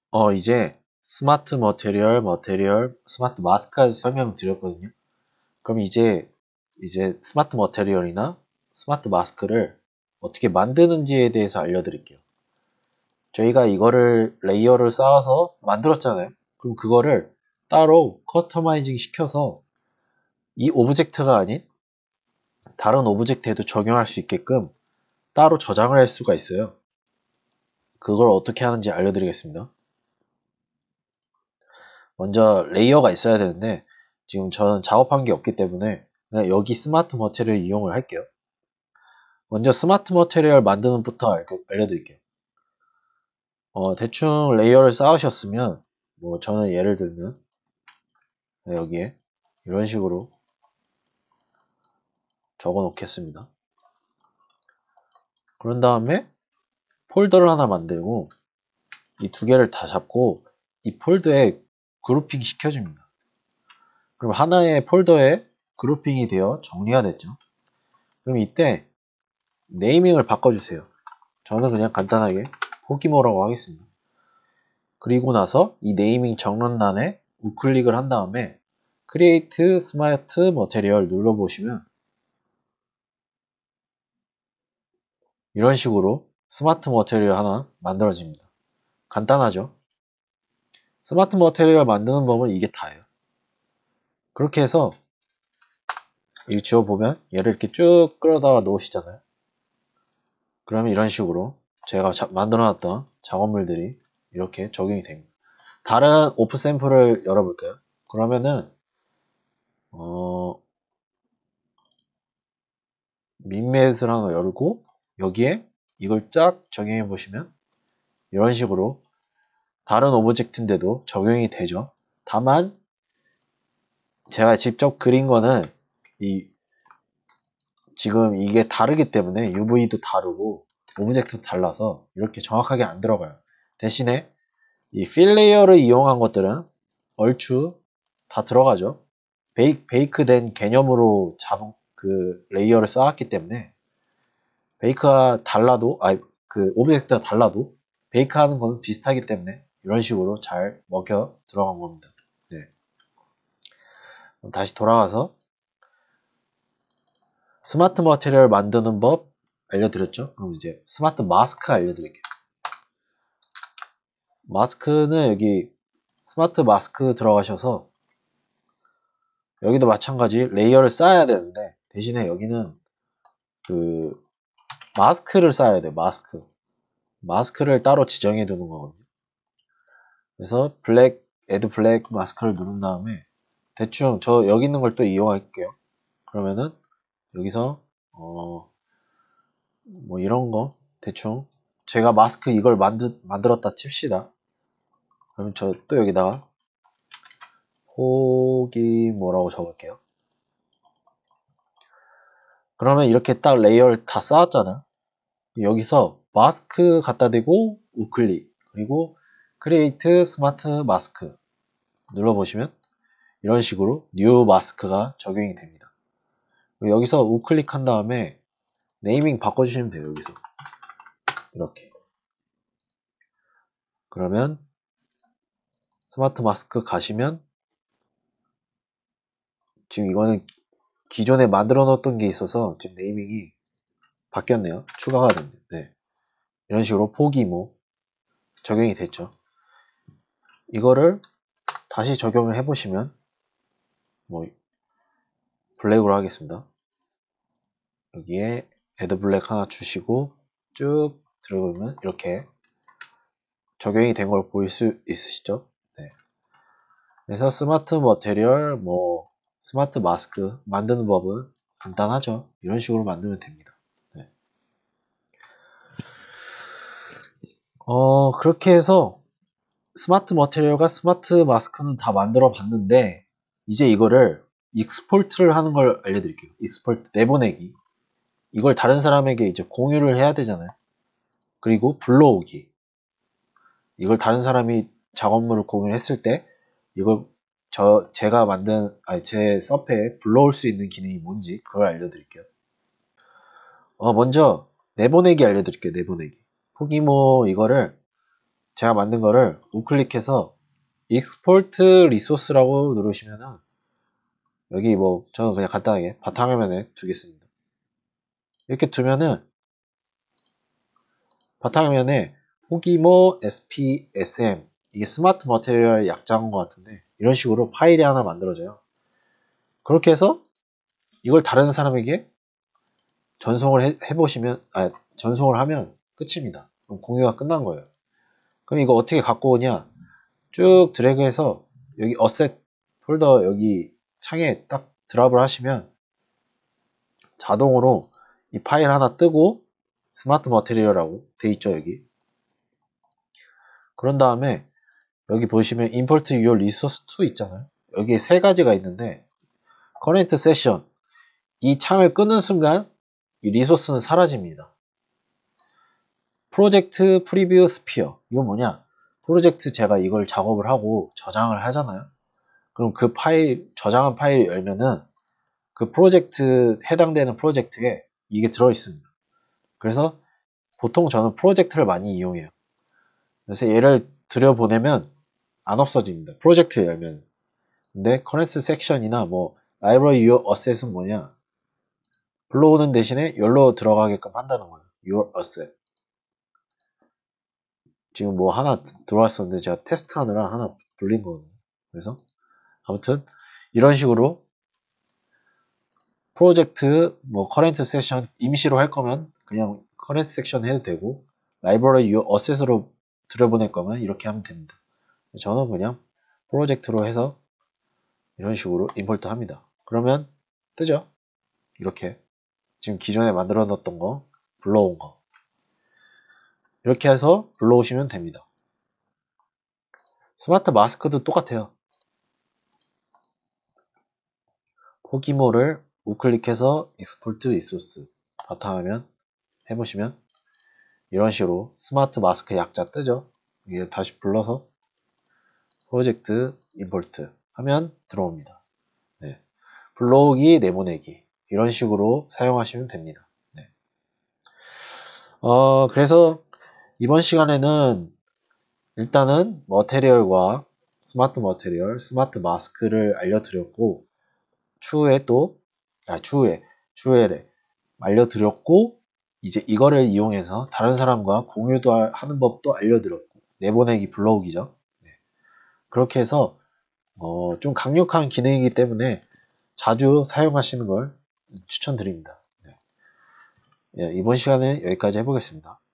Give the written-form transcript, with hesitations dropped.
이제 스마트 머테리얼, 스마트 마스크까지 설명드렸거든요. 그럼 이제 스마트 머테리얼이나 스마트 마스크를 어떻게 만드는지에 대해서 알려드릴게요. 저희가 이거를 레이어를 쌓아서 만들었잖아요. 그럼 그거를 따로 커스터마이징 시켜서 이 오브젝트가 아닌 다른 오브젝트에도 적용할 수 있게끔 따로 저장을 할 수가 있어요. 그걸 어떻게 하는지 알려드리겠습니다. 먼저 레이어가 있어야 되는데 지금 저는 작업한 게 없기 때문에 그냥 여기 스마트 머테리얼 이용을 할게요. 먼저 스마트 머테리얼 만드는 부터 알려드릴게요. 대충 레이어를 쌓으셨으면 뭐 저는 예를 들면 여기에 이런 식으로 적어 놓겠습니다. 그런 다음에 폴더를 하나 만들고 이 두 개를 다 잡고 이 폴더에 그룹핑 시켜줍니다. 그럼 하나의 폴더에 그룹핑이 되어 정리가 됐죠. 그럼 이때 네이밍을 바꿔주세요. 저는 그냥 간단하게 포기모라고 하겠습니다. 그리고 나서 이 네이밍 정론란에 우클릭을 한 다음에 Create Smart Material 눌러보시면 이런 식으로 스마트 머테리얼 하나 만들어집니다. 간단하죠? 스마트 머테리얼 만드는 법은 이게 다예요. 그렇게 해서 이 지워보면 얘를 이렇게 쭉 끌어다가 놓으시잖아요. 그러면 이런 식으로 제가 만들어놨던 작업물들이 이렇게 적용이 됩니다. 다른 오프 샘플을 열어볼까요? 그러면은 민맷을 하나 열고 여기에 이걸 쫙 적용해 보시면 이런 식으로 다른 오브젝트인데도 적용이 되죠. 다만 제가 직접 그린 거는 지금 이게 다르기 때문에 UV도 다르고 오브젝트도 달라서 이렇게 정확하게 안 들어가요. 대신에 이 필 레이어를 이용한 것들은 얼추 다 들어가죠. 베이크된 개념으로 잡은 그 레이어를 쌓았기 때문에 베이크가 달라도 그 오브젝트가 달라도 베이크하는 건 비슷하기 때문에 이런 식으로 잘 먹혀 들어간 겁니다. 네. 그럼 다시 돌아와서 스마트 머티리얼 만드는 법 알려드렸죠? 그럼 이제 스마트 마스크 알려드릴게요. 마스크는 여기 스마트 마스크 들어가셔서 여기도 마찬가지 레이어를 쌓아야 되는데 대신에 여기는 그 마스크를 쌓아야 돼요. 마스크를 따로 지정해 두는 거거든요. 그래서 애드 블랙 마스크를 누른 다음에 대충 저 여기 있는 걸 또 이용할게요. 그러면은 여기서 뭐 이런 거 대충 제가 마스크 이걸 만들었다 칩시다. 그럼 저 또 여기다가 호기 뭐라고 적을게요. 그러면 이렇게 딱 레이어를 다 쌓았잖아요. 여기서 마스크 갖다 대고 우클릭 그리고 크리에이트 스마트 마스크 눌러보시면 이런 식으로 뉴 마스크가 적용이 됩니다. 여기서 우클릭한 다음에 네이밍 바꿔주시면 돼요. 여기서 이렇게 그러면 스마트 마스크 가시면 지금 이거는 기존에 만들어 놓았던 게 있어서 지금 네이밍이 바뀌었네요. 추가가 됐네요. 네. 이런 식으로 포기모 적용이 됐죠. 이거를 다시 적용을 해보시면 뭐 블랙으로 하겠습니다. 여기에 애드 블랙 하나 주시고 쭉 들어보면 이렇게 적용이 된 걸 보일 수 있으시죠? 네. 그래서 스마트 머테리얼, 스마트 마스크 만드는 법은 간단하죠. 이런 식으로 만들면 됩니다. 네. 그렇게 해서 스마트 머테리얼과 스마트 마스크는 다 만들어 봤는데 이제 이거를 익스포트를 하는 걸 알려드릴게요. 익스포트 내보내기. 이걸 다른 사람에게 이제 공유를 해야 되잖아요. 그리고 불러오기. 이걸 다른 사람이 작업물을 공유를 했을 때 이걸 제가 만든 제 서페에 불러올 수 있는 기능이 뭔지 그걸 알려드릴게요. 먼저 내보내기 알려드릴게요. 내보내기. 포기모 이거를 제가 만든 거를 우클릭해서 export resource라고 누르시면은 여기 뭐 저는 그냥 간단하게 바탕화면에 두겠습니다. 이렇게 두면은 바탕화면에 포기모 SPSM 이게 스마트 머테리얼 약자인 것 같은데 이런 식으로 파일이 하나 만들어져요. 그렇게 해서 이걸 다른 사람에게 전송을 해보시면 전송을 하면 끝입니다. 그럼 공유가 끝난 거예요. 그럼 이거 어떻게 갖고 오냐? 쭉 드래그해서 여기 어셋 폴더 여기 창에 딱 드랍을 하시면 자동으로 이 파일 하나 뜨고 스마트 머테리얼이라고 돼 있죠 여기. 그런 다음에 여기 보시면 import your resource to 있잖아요. 여기 세 가지가 있는데 current session 이 창을 끄는 순간 이 리소스는 사라집니다. 프로젝트 프리뷰 스피어 이건 뭐냐? 프로젝트 제가 이걸 작업을 하고 저장을 하잖아요. 그럼 그 파일 저장한 파일 열면은 그 프로젝트 해당되는 프로젝트에 이게 들어 있습니다. 그래서 보통 저는 프로젝트를 많이 이용해요. 그래서 얘를 들여보내면 안 없어집니다. 프로젝트 열면. 근데 커넥트 섹션이나 뭐 라이브러리 your asset은 뭐냐? 불러오는 대신에 열로 들어가게끔 한다는 거예요. your asset. 지금 뭐 하나 들어왔었는데 제가 테스트하느라 하나 불린 거거든요. 그래서 아무튼 이런 식으로 프로젝트 뭐 커렌트 섹션 임시로 할 거면 그냥 커렌트 섹션 해도 되고 라이브러리 your asset으로 들여보낼 거면 이렇게 하면 됩니다. 저는 그냥 프로젝트로 해서 이런 식으로 임포트 합니다. 그러면 뜨죠? 이렇게 지금 기존에 만들어 놨던 거 불러온 거 이렇게 해서 불러오시면 됩니다. 스마트 마스크도 똑같아요. 포기모를 우클릭해서 익스포트 리소스 바탕화면 해보시면 이런 식으로 스마트 마스크 약자 뜨죠. 이게 다시 불러서 프로젝트 임포트 하면 들어옵니다. 네. 불러오기 내보내기 이런 식으로 사용하시면 됩니다. 네. 그래서 이번 시간에는 일단은 머테리얼과 스마트 머테리얼, 스마트 마스크를 알려드렸고 추후에 알려드렸고 이제 이거를 이용해서 다른 사람과 공유도 하는 법도 알려드렸고 내보내기 불러오기죠. 네. 그렇게 해서 좀 강력한 기능이기 때문에 자주 사용하시는 걸 추천드립니다. 네. 예, 이번 시간에 여기까지 해보겠습니다.